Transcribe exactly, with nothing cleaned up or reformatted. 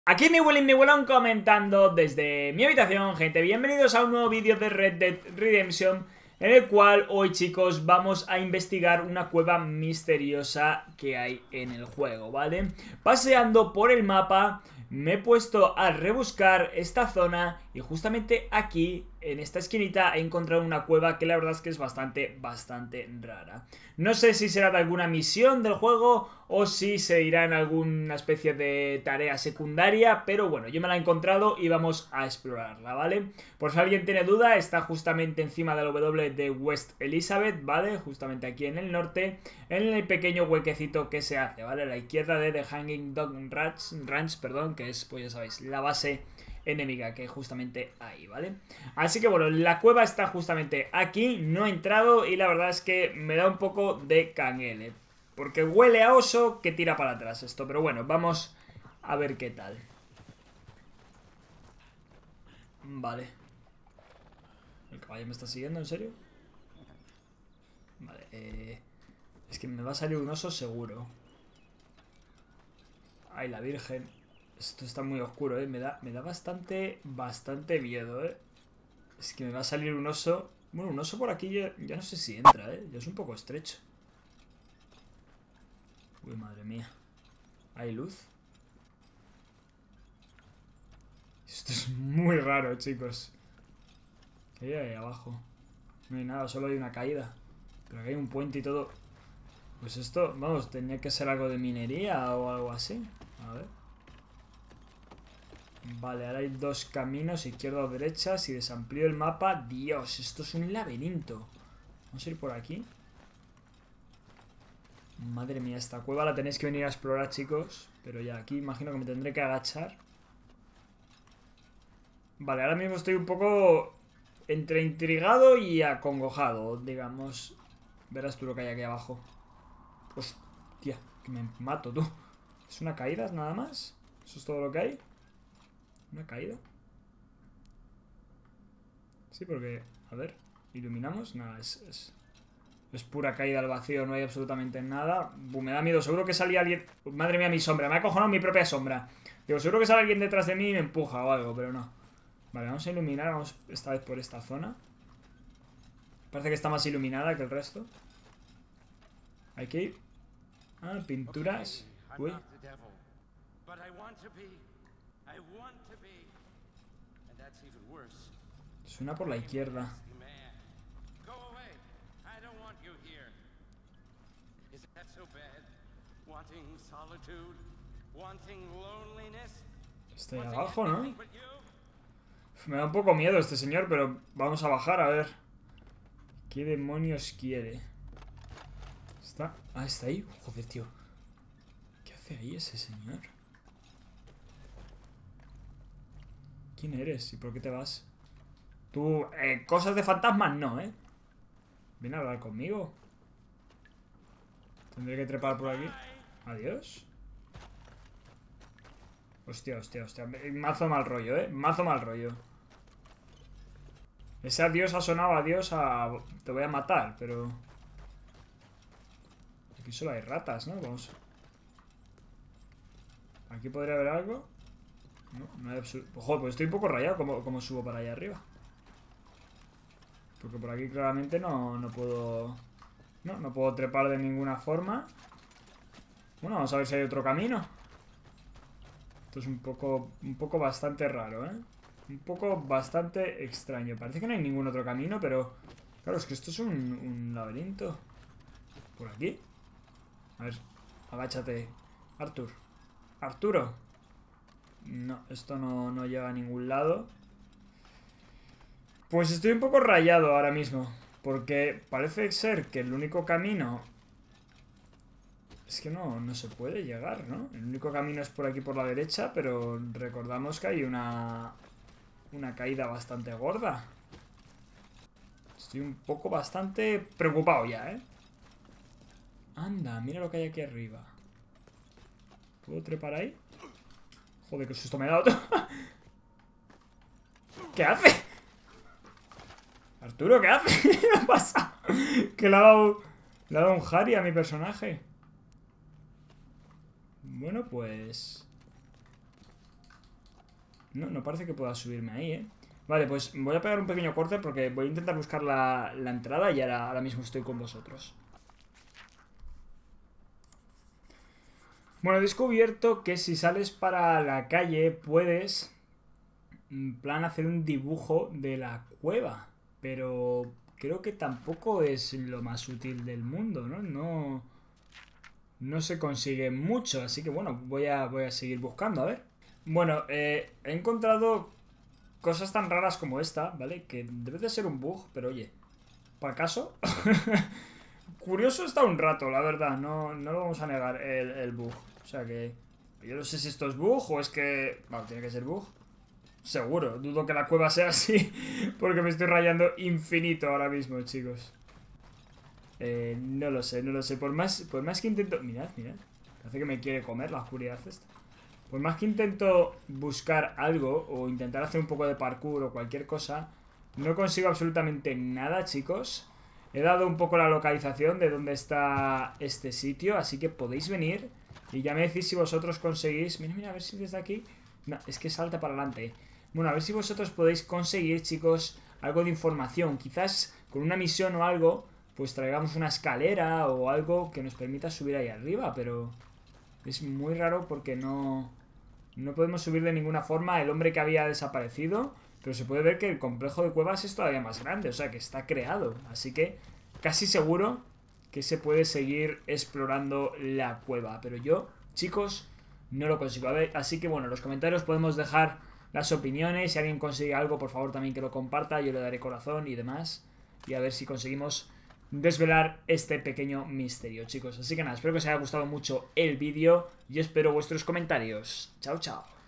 Aquí mi Willy, mi Wilón comentando desde mi habitación, gente. Bienvenidos a un nuevo vídeo de Red Dead Redemption, en el cual hoy, chicos, vamos a investigar una cueva misteriosa que hay en el juego, ¿vale? Paseando por el mapa, me he puesto a rebuscar esta zona y justamente aquí, en esta esquinita, he encontrado una cueva que la verdad es que es bastante, bastante rara. No sé si será de alguna misión del juego o si se irá en alguna especie de tarea secundaria, pero bueno, yo me la he encontrado y vamos a explorarla, ¿vale? Por si alguien tiene duda, está justamente encima del W de West Elizabeth, ¿vale? Justamente aquí en el norte, en el pequeño huequecito que se hace, ¿vale? A la izquierda de The Hanging Dog Ranch, Ranch, perdón, que es, pues ya sabéis, la base enemiga que justamente ahí, ¿vale? Así que bueno, la cueva está justamente aquí, no he entrado y la verdad es que me da un poco de canguele, porque huele a oso que tira para atrás esto, pero bueno, vamos a ver qué tal. Vale. ¿El caballo me está siguiendo, en serio? Vale, eh... es que me va a salir un oso seguro. Ay, la virgen. Esto está muy oscuro, eh, me da, me da bastante, bastante miedo, eh. Es que me va a salir un oso. Bueno, un oso por aquí ya, ya no sé si entra, eh. Ya es un poco estrecho. Uy, madre mía. ¿Hay luz? Esto es muy raro, chicos. ¿Qué hay ahí abajo? No hay nada, solo hay una caída. Pero aquí hay un puente y todo. Pues esto, vamos, tenía que ser algo de minería o algo así. A ver. Vale, ahora hay dos caminos, izquierda o derecha. Si desamplío el mapa... Dios, esto es un laberinto. Vamos a ir por aquí. Madre mía, esta cueva la tenéis que venir a explorar, chicos. Pero ya, aquí imagino que me tendré que agachar. Vale, ahora mismo estoy un poco entre intrigado y acongojado, digamos. Verás tú lo que hay aquí abajo. Hostia, que me mato, tú. ¿Es una caída nada más? ¿Eso es todo lo que hay? ¿Una caída? Sí, porque... A ver, ¿iluminamos? Nada, es... es... Es pura caída al vacío, no hay absolutamente nada. Buh, me da miedo, seguro que salía alguien... Madre mía, mi sombra, me ha acojonado mi propia sombra. Digo, seguro que sale alguien detrás de mí y me empuja o algo, pero no. Vale, vamos a iluminar, vamos esta vez por esta zona. Parece que está más iluminada que el resto. Hay que ir... Ah, pinturas. Uy. Suena por la izquierda. Está ahí abajo, ¿no? Me da un poco miedo este señor, pero vamos a bajar a ver. ¿Qué demonios quiere? ¿Está? Ah, está ahí. Joder, tío. ¿Qué hace ahí ese señor? ¿Quién eres y por qué te vas? Tú, eh, cosas de fantasmas no, ¿eh? ¿Viene a hablar conmigo? Tendré que trepar por aquí. Adiós. Hostia, hostia, hostia. Mazo mal rollo, ¿eh? Mazo mal rollo. Ese adiós ha sonado adiós a... Te voy a matar, pero... Aquí solo hay ratas, ¿no? Vamos... ¿Aquí podría haber algo? No, no hay absoluto... Joder, pues estoy un poco rayado. ¿Cómo, cómo subo para allá arriba? Porque por aquí claramente no, no puedo... No, no puedo trepar de ninguna forma. Bueno, vamos a ver si hay otro camino. Esto es un poco... Un poco bastante raro, ¿eh? Un poco bastante extraño. Parece que no hay ningún otro camino, pero... Claro, es que esto es un, un laberinto. ¿Por aquí? A ver, agáchate. Arthur. Arturo. No, esto no, no lleva a ningún lado. Pues estoy un poco rayado ahora mismo. Porque parece ser que el único camino... Es que no, no se puede llegar, ¿no? El único camino es por aquí por la derecha, pero recordamos que hay una... Una caída bastante gorda. Estoy un poco bastante preocupado ya, ¿eh? Anda, mira lo que hay aquí arriba. ¿Puedo trepar ahí? Joder, qué susto me he dado. ¿Qué hace? Arturo, ¿qué hace? ¿Qué pasa? Que le ha dado... Le ha dado un Harry a mi personaje. Bueno, pues... No, no parece que pueda subirme ahí, ¿eh? Vale, pues voy a pegar un pequeño corte porque voy a intentar buscar la, la entrada y ahora, ahora mismo estoy con vosotros. Bueno, he descubierto que si sales para la calle puedes, en plan, hacer un dibujo de la cueva. Pero creo que tampoco es lo más útil del mundo, ¿no? No, no se consigue mucho, así que bueno, voy a, voy a seguir buscando, a ver. Bueno, eh, he encontrado cosas tan raras como esta, ¿vale? Que debe de ser un bug, pero oye, ¿para acaso? Curioso está un rato, la verdad, no, no lo vamos a negar, el, el bug. O sea que yo no sé si esto es bug o es que... Bueno, tiene que ser bug. Seguro, dudo que la cueva sea así, porque me estoy rayando infinito ahora mismo, chicos. Eh, no lo sé, no lo sé. Por más, por más que intento... Mirad, mirad. Parece que me quiere comer la oscuridad esta. Por más que intento buscar algo o intentar hacer un poco de parkour o cualquier cosa, no consigo absolutamente nada, chicos. He dado un poco la localización de dónde está este sitio, así que podéis venir y ya me decís si vosotros conseguís... Mira, mira, a ver si desde aquí... No, es que salta para adelante. Bueno, a ver si vosotros podéis conseguir, chicos, algo de información. Quizás con una misión o algo, pues traigamos una escalera o algo que nos permita subir ahí arriba, pero es muy raro porque no... No podemos subir de ninguna forma. El hombre que había desaparecido, pero se puede ver que el complejo de cuevas es todavía más grande, o sea que está creado. Así que casi seguro que se puede seguir explorando la cueva. Pero yo, chicos, no lo consigo. A ver, así que bueno, en los comentarios podemos dejar las opiniones. Si alguien consigue algo, por favor también que lo comparta. Yo le daré corazón y demás. Y a ver si conseguimos desvelar este pequeño misterio, chicos. Así que nada, espero que os haya gustado mucho el vídeo y espero vuestros comentarios. Chao, chao.